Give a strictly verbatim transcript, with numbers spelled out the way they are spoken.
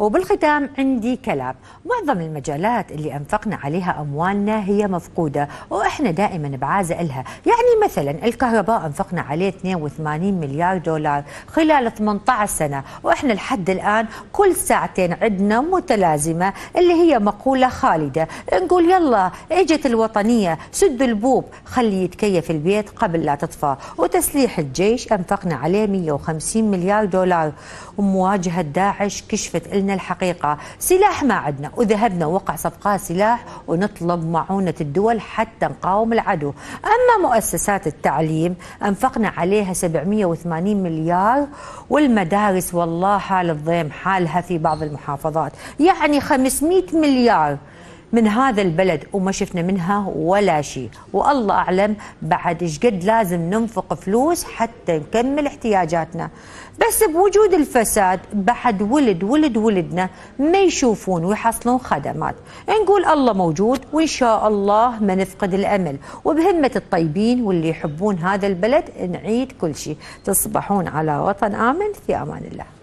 وبالختام عندي كلام. معظم المجالات اللي أنفقنا عليها أموالنا هي مفقودة وإحنا دائما بعازة إلها. يعني مثلا الكهرباء أنفقنا عليه اثنين وثمانين مليار دولار خلال ثمانية عشر سنة، وإحنا لحد الآن كل ساعتين عندنا متلازمة اللي هي مقولة خالدة، نقول يلا اجت الوطنية سد البوب خلي يتكيف البيت قبل لا تطفى. وتسليح الجيش أنفقنا عليه مئة وخمسين مليار دولار، ومواجهة داعش كشفت لنا الحقيقة، سلاح ما عندنا وذهبنا وقع صفقات سلاح ونطلب معونة الدول حتى نقاوم العدو. أما مؤسسات التعليم أنفقنا عليها سبعمئة وثمانين مليار، والمدارس والله حال الضيم حالها في بعض المحافظات، يعني خمسمئة مليار من هذا البلد وما شفنا منها ولا شيء. والله أعلم بعد إيش قد لازم ننفق فلوس حتى نكمل احتياجاتنا. بس بوجود الفساد بعد ولد ولد ولدنا ما يشوفون ويحصلون خدمات. نقول الله موجود وإن شاء الله ما نفقد الأمل، وبهمة الطيبين واللي يحبون هذا البلد نعيد كل شيء. تصبحون على وطن آمن، في أمان الله.